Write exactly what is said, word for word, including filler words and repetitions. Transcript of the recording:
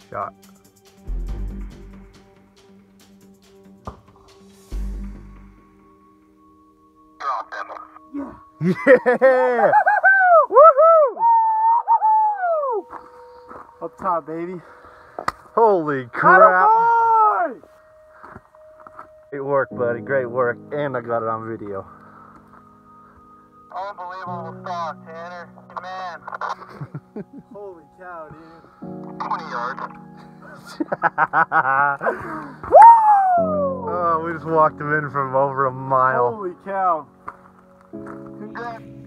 shot. Yeah! Yeah! Woohoo! Up top, baby. Holy crap! Attaboy! Great work, buddy. Great work. And I got it on video. Unbelievable stock, Tanner. Man. Holy cow, dude. twenty yards. Oh, we just walked him in from over a mile. Holy cow. Good.